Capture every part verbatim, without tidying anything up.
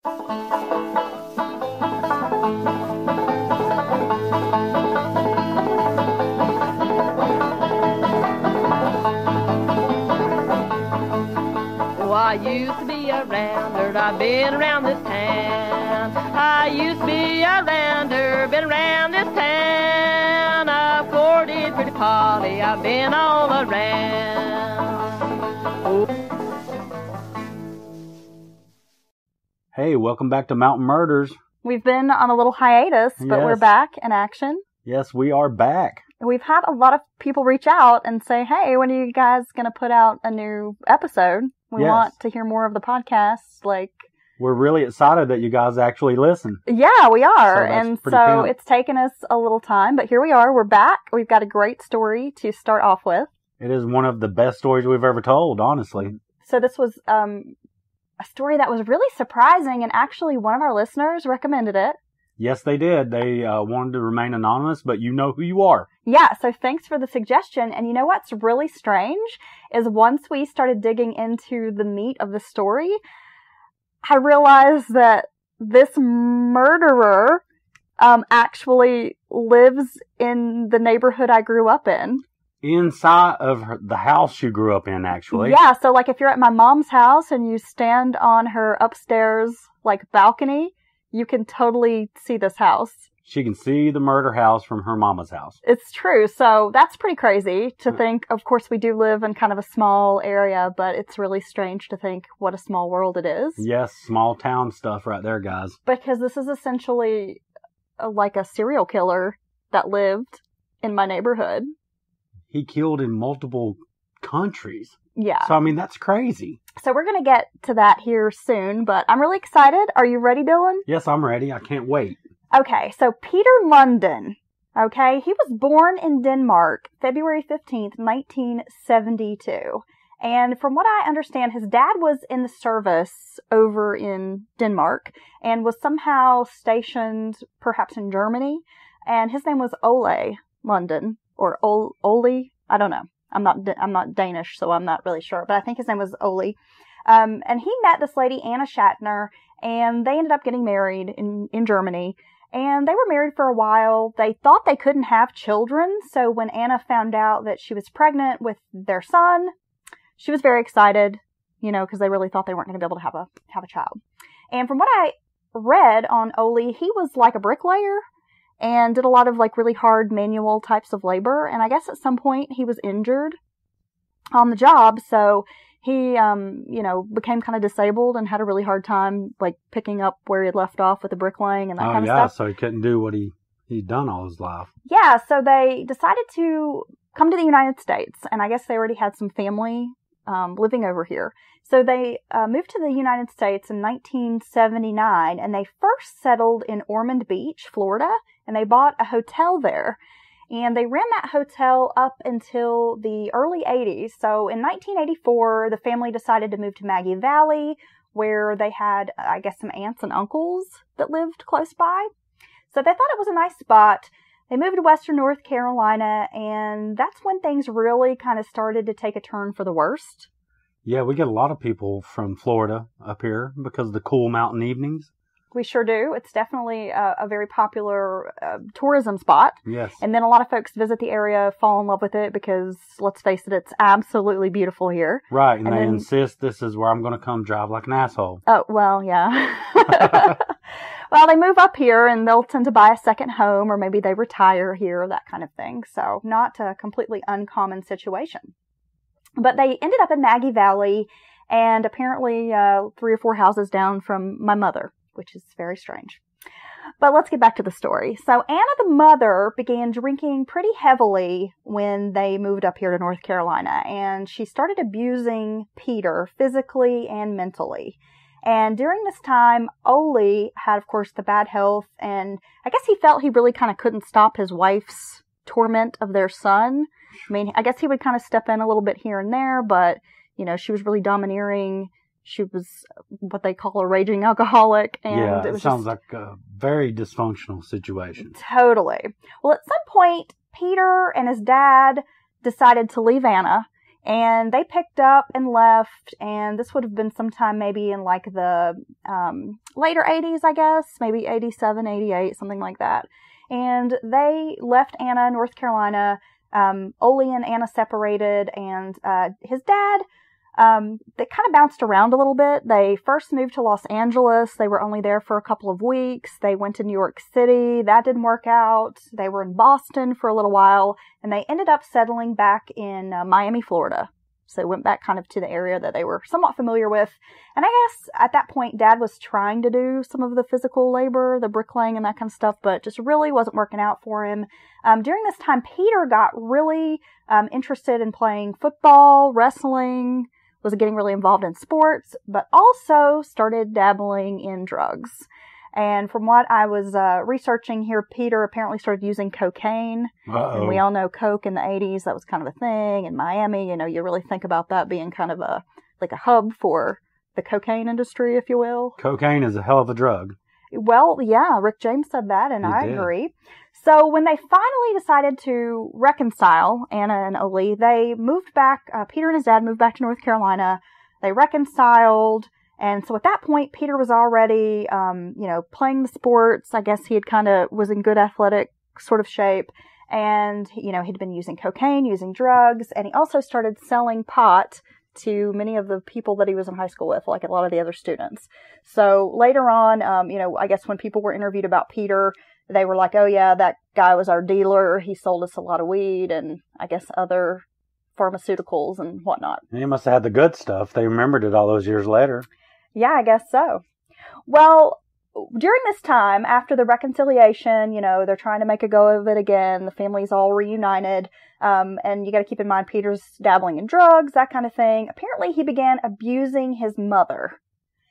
I used to be a rounder, I've been around this town. I used to be a rounder, been around this town. I've courted pretty Polly, I've been all around. Oh. Hey, welcome back to Mountain Murders. We've been on a little hiatus, but Yes. we're back in action. Yes, we are back. We've had a lot of people reach out and say, hey, when are you guys going to put out a new episode? We Yes. want to hear more of the podcast. Like, We're really excited that you guys actually listen. yeah, we are. So that's and pretty so pimp. it's taken us a little time, but here we are. We're back. We've got a great story to start off with. It is one of the best stories we've ever told, honestly. So this was um, a story that was really surprising, and actually one of our listeners recommended it. Yes, they did. They uh, wanted to remain anonymous, but you know who you are. Yeah, so thanks for the suggestion. And you know what's really strange is once we started digging into the meat of the story, I realized that this murderer um, actually lives in the neighborhood I grew up in. Inside of her, the house you grew up in, actually. Yeah, so like if you're at my mom's house and you stand on her upstairs like balcony, you can totally see this house. She can see the murder house from her mama's house. It's true. So that's pretty crazy to think. Of course, we do live in kind of a small area, but it's really strange to think what a small world it is. Yes, small town stuff right there, guys. Because this is essentially a, like a serial killer that lived in my neighborhood. He killed in multiple countries. Yeah. So, I mean, that's crazy. So we're going to get to that here soon, but I'm really excited. Are you ready, Dylan? Yes, I'm ready. I can't wait. Okay, so Peter Lundin, okay, he was born in Denmark, February fifteenth, nineteen seventy-two. And from what I understand, his dad was in the service over in Denmark and was somehow stationed perhaps in Germany. And his name was Ole Lundin, or Ol- Ole, I don't know. I'm not I'm not Danish, so I'm not really sure, but I think his name was Ole. Um, and he met this lady, Anna Shatner, and they ended up getting married in, in Germany. And they were married for a while. They thought they couldn't have children, so when Anna found out that she was pregnant with their son, she was very excited, you know, because they really thought they weren't going to be able to have a have a child. And from what I read on Ole, he was like a bricklayer and did a lot of like really hard manual types of labor. And I guess at some point he was injured on the job, so he, um, you know, became kind of disabled and had a really hard time like picking up where he had left off with the bricklaying and that oh, kind of yeah, stuff. so he couldn't do what he, he'd done all his life. Yeah, so they decided to come to the United States, and I guess they already had some family um, living over here. So they uh, moved to the United States in nineteen seventy-nine, and they first settled in Ormond Beach, Florida, and they bought a hotel there. And they ran that hotel up until the early eighties. So in nineteen eighty-four, the family decided to move to Maggie Valley, where they had, I guess, some aunts and uncles that lived close by. So they thought it was a nice spot. They moved to Western North Carolina, and that's when things really kind of started to take a turn for the worst. Yeah, we get a lot of people from Florida up here because of the cool mountain evenings. We sure do. It's definitely a, a very popular uh, tourism spot. Yes. And then a lot of folks visit the area, fall in love with it because, let's face it, it's absolutely beautiful here. Right, and, And they then- insist this is where I'm going to come drive like an asshole. Oh, well, yeah. Well, they move up here and they'll tend to buy a second home, or maybe they retire here, that kind of thing. So not a completely uncommon situation. But they ended up in Maggie Valley, and apparently uh, three or four houses down from my mother, which is very strange. But let's get back to the story. So Anna, the mother, began drinking pretty heavily when they moved up here to North Carolina, and she started abusing Peter physically and mentally. And during this time, Ole had, of course, the bad health, and I guess he felt he really kind of couldn't stop his wife's torment of their son. I mean, I guess he would kind of step in a little bit here and there, but, you know, she was really domineering. She was what they call a raging alcoholic. And yeah, it, it was sounds just, like a very dysfunctional situation. Totally. Well, at some point, Peter and his dad decided to leave Anna, And they picked up and left, and this would have been sometime maybe in like the um, later eighties, I guess, maybe eighty-seven, eighty-eight, something like that. And they left Anna in North Carolina. Um, Ole and Anna separated, and uh, his dad, um, they kind of bounced around a little bit. They first moved to Los Angeles. They were only there for a couple of weeks. They went to New York City. That didn't work out. They were in Boston for a little while, and they ended up settling back in uh, Miami, Florida. So went back kind of to the area that they were somewhat familiar with. And I guess at that point, Dad was trying to do some of the physical labor, the bricklaying and that kind of stuff, but just really wasn't working out for him. Um, during this time, Peter got really um, interested in playing football, wrestling, was getting really involved in sports, but also started dabbling in drugs. And from what I was uh, researching here, Peter apparently started using cocaine. Uh-oh. And we all know coke in the eighties. That was kind of a thing. In Miami, you know, you really think about that being kind of a, like a hub for the cocaine industry, if you will. Cocaine is a hell of a drug. Well, yeah, Rick James said that, and He I did. agree. So when they finally decided to reconcile, Anna and Ole, they moved back, uh, Peter and his dad moved back to North Carolina. They reconciled. And so at that point, Peter was already, um, you know, playing the sports. I guess he had kind of was in good athletic sort of shape. And, you know, he'd been using cocaine, using drugs. And he also started selling pot to many of the people that he was in high school with, like a lot of the other students. So later on, um, you know, I guess when people were interviewed about Peter, they were like, oh, yeah, that guy was our dealer. He sold us a lot of weed and I guess other pharmaceuticals and whatnot. He must have had the good stuff. They remembered it all those years later. Yeah, I guess so. Well, during this time, after the reconciliation, you know, they're trying to make a go of it again. The family's all reunited. Um, and you got to keep in mind, Peter's dabbling in drugs, that kind of thing. Apparently, he began abusing his mother.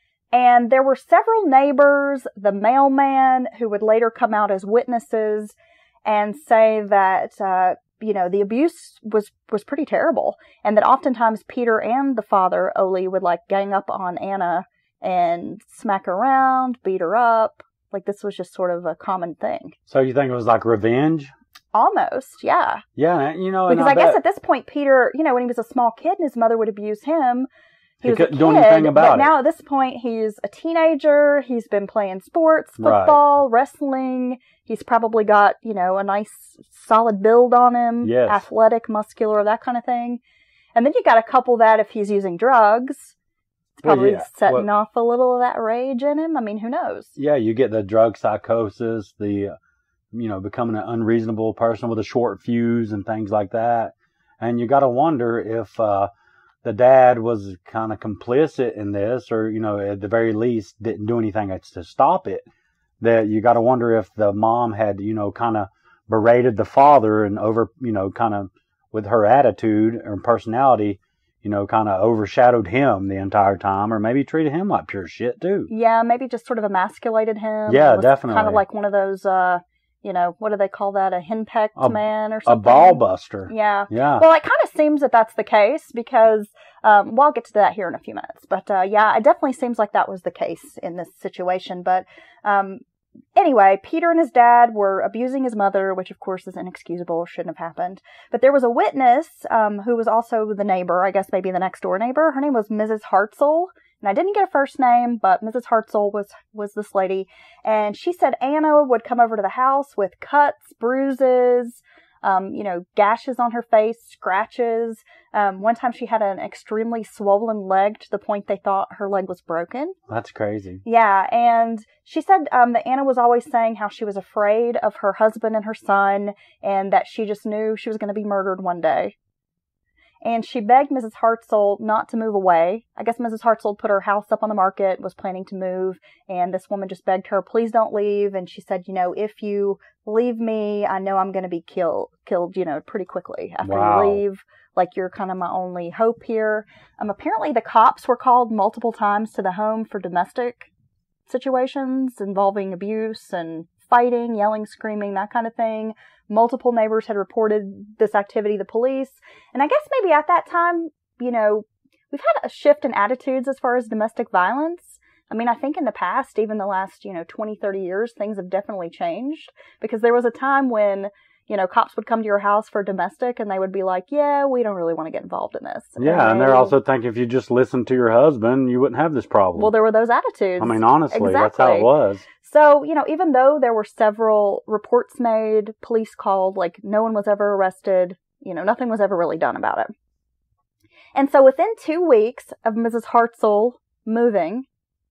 And there were several neighbors, the mailman, who would later come out as witnesses and say that, uh, you know, the abuse was, was pretty terrible. And that oftentimes Peter and the father, Ole, would like gang up on Anna and smack her around, beat her up. Like this was just sort of a common thing. So you think it was like revenge? Almost, yeah. Yeah, you know, and Because I, I guess bet at this point, Peter, you know, when he was a small kid and his mother would abuse him, he, he was a couldn't kid, do anything about but it. now at this point, he's a teenager. He's been playing sports, Right. football, wrestling. He's probably got, you know, a nice solid build on him, Yes. athletic, muscular, that kind of thing. And then you got to couple that if he's using drugs. It's Well, probably yeah. setting Well- off a little of that rage in him. I mean, who knows? Yeah, you get the drug psychosis, the, uh, you know, becoming an unreasonable person with a short fuse and things like that. And you got to wonder if uh, the dad was kind of complicit in this, or, you know, at the very least didn't do anything to stop it. That you got to wonder if the mom had, you know, kind of berated the father and over, you know, kind of with her attitude or personality, you know, kind of overshadowed him the entire time, or maybe treated him like pure shit too. Yeah, maybe just sort of emasculated him. Yeah, Was definitely. Kind of like one of those, uh, you know, what do they call that? A henpecked A- man or A something? ball buster. Yeah. Yeah. Well, it kind of seems that that's the case because, um, well, I'll get to that here in a few minutes. But, uh, yeah, it definitely seems like that was the case in this situation. But, um, anyway, Peter and his dad were abusing his mother, which of course is inexcusable, shouldn't have happened. But there was a witness, um, who was also the neighbor, I guess maybe the next door neighbor. Her name was Missus Hartzell. And I didn't get a first name, but Missus Hartzell was, was this lady. And she said Anna would come over to the house with cuts, bruises, um, you know, gashes on her face, scratches. Um, one time she had an extremely swollen leg to the point they thought her leg was broken. That's crazy. Yeah, and she said um, that Anna was always saying how she was afraid of her husband and her son, and that she just knew she was going to be murdered one day. And she begged Missus Hartzell not to move away. I guess Missus Hartzell put her house up on the market, was planning to move, and this woman just begged her, please don't leave. And she said, you know, if you leave me, I know I'm going to be killed, killed, you know, pretty quickly after Wow. you leave. Like, you're kind of my only hope here. Um, apparently the cops were called multiple times to the home for domestic situations involving abuse and fighting, yelling, screaming, that kind of thing. Multiple neighbors had reported this activity to the police. And I guess maybe at that time, you know, we've had a shift in attitudes as far as domestic violence. I mean, I think in the past, even the last, you know, twenty, thirty years, things have definitely changed. Because there was a time when, you know, cops would come to your house for domestic and they would be like, yeah, we don't really want to get involved in this. Yeah, and, and they, they're also thinking if you just listened to your husband, you wouldn't have this problem. Well, there were those attitudes. I mean, honestly, exactly. That's how it was. So, you know, even though there were several reports made, police called, like, no one was ever arrested, you know, nothing was ever really done about it. And so within two weeks of Missus Hartzell moving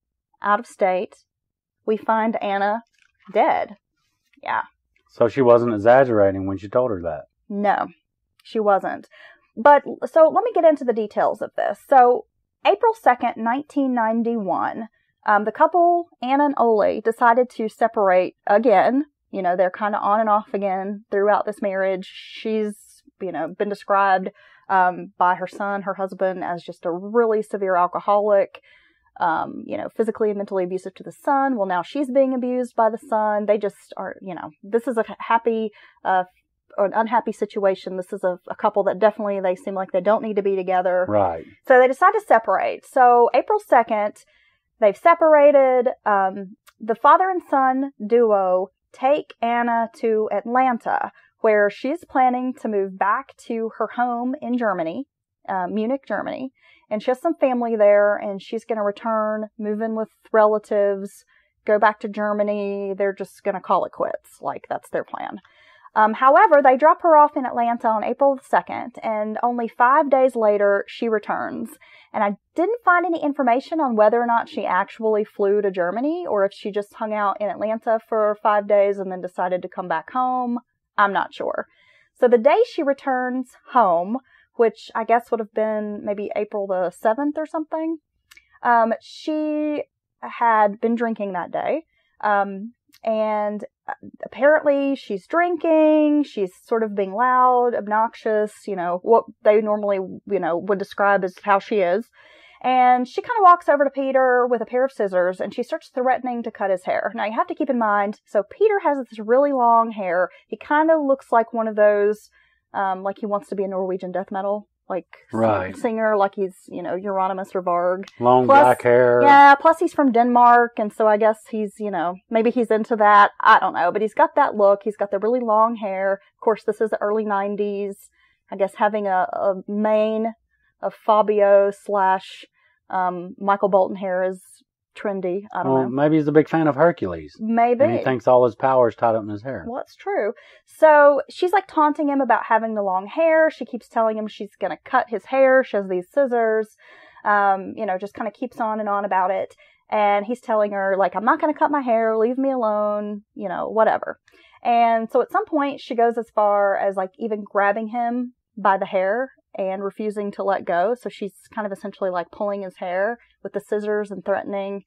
out of state, we find Anna dead. Yeah. So she wasn't exaggerating when she told her that. No, she wasn't. But, so let me get into the details of this. So, April second, nineteen ninety-one, um, the couple, Anna and Ole, decided to separate again. You know, they're kind of on and off again throughout this marriage. She's, you know, been described um, by her son, her husband, as just a really severe alcoholic. Um, you know, physically and mentally abusive to the son. Well, now she's being abused by the son. They just are, you know, this is a happy, uh, or an unhappy situation. This is a, a couple that definitely, they seem like they don't need to be together. Right. So they decide to separate. So April second, they've separated. Um, the father and son duo take Anna to Atlanta, where she's planning to move back to her home in Germany, uh, Munich, Germany. And she has some family there, and she's going to return, move in with relatives, go back to Germany. They're just going to call it quits. Like, that's their plan. Um, however, they drop her off in Atlanta on April second, and only five days later, she returns. And I didn't find any information on whether or not she actually flew to Germany, or if she just hung out in Atlanta for five days and then decided to come back home. I'm not sure. So the day she returns home, which I guess would have been maybe April the seventh or something. Um, she had been drinking that day. Um, and apparently she's drinking. She's sort of being loud, obnoxious, you know, what they normally, you know, would describe as how she is. And she kind of walks over to Peter with a pair of scissors, and she starts threatening to cut his hair. Now, you have to keep in mind, so Peter has this really long hair. He kind of looks like one of those... Um, like he wants to be a Norwegian death metal, like right. singer, like he's, you know, Euronymous or Varg. Long plus, black hair. Yeah, plus he's from Denmark, and so I guess he's, you know, maybe he's into that. I don't know, but he's got that look. He's got the really long hair. Of course, this is the early nineties. I guess having a, a mane of Fabio slash um, Michael Bolton hair is trendy. I don't well, know. Maybe he's a big fan of Hercules. Maybe. And he thinks all his power is tied up in his hair. Well, that's true. So she's like taunting him about having the long hair. She keeps telling him she's going to cut his hair. She has these scissors. Um, you know, just kind of keeps on and on about it. And he's telling her, like, I'm not going to cut my hair. Leave me alone. You know, whatever. And so at some point she goes as far as like even grabbing him by the hair and refusing to let go. So she's kind of essentially like pulling his hair with the scissors and threatening.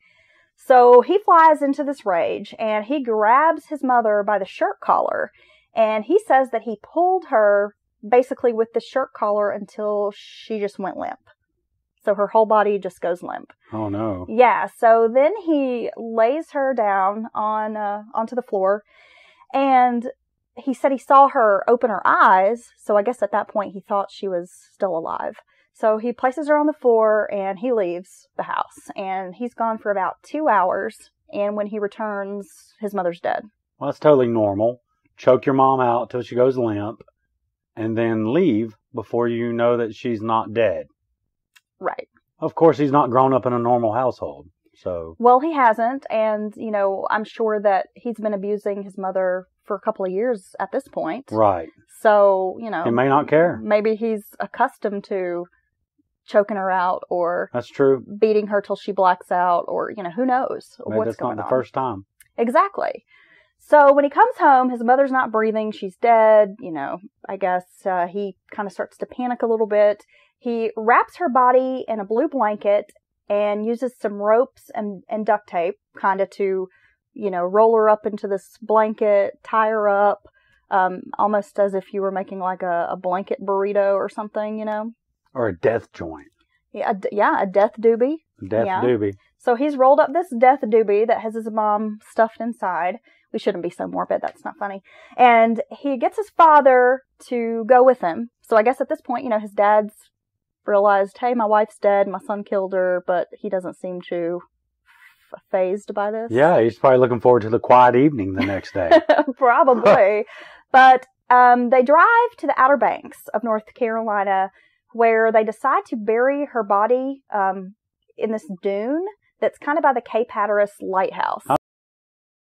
So he flies into this rage, and he grabs his mother by the shirt collar, and he says that he pulled her basically with the shirt collar until she just went limp. So her whole body just goes limp. Oh, no. Yeah, so then he lays her down on uh, onto the floor, and he said he saw her open her eyes, so I guess at that point he thought she was still alive. So he places her on the floor, and he leaves the house, and he's gone for about two hours, and when he returns, his mother's dead. Well, that's totally normal. Choke your mom out till she goes limp, and then leave before you know that she's not dead. Right. Of course, he's not grown up in a normal household, so... Well, he hasn't, and, you know, I'm sure that he's been abusing his mother for a couple of years at this point. Right. So, you know... He may not care. Maybe he's accustomed to choking her out, or... That's true. Beating her till she blacks out, or, you know, who knows Maybe what's that's going on. not the first time. Exactly. So when he comes home, his mother's not breathing. She's dead. You know, I guess uh, he kind of starts to panic a little bit. He wraps her body in a blue blanket and uses some ropes and, and duct tape kind of to, you know, roll her up into this blanket, tie her up, um, almost as if you were making like a, a blanket burrito or something, you know. Or a death joint. Yeah, a, yeah, a death doobie. Death yeah. doobie. So he's rolled up this death doobie that has his mom stuffed inside. We shouldn't be so morbid. That's not funny. And he gets his father to go with him. So I guess at this point, you know, his dad's realized, hey, my wife's dead. My son killed her. But he doesn't seem too phased by this. Yeah, he's probably looking forward to the quiet evening the next day. Probably. But um, they drive to the Outer Banks of North Carolina, where they decide to bury her body um, in this dune that's kind of by the Cape Hatteras Lighthouse.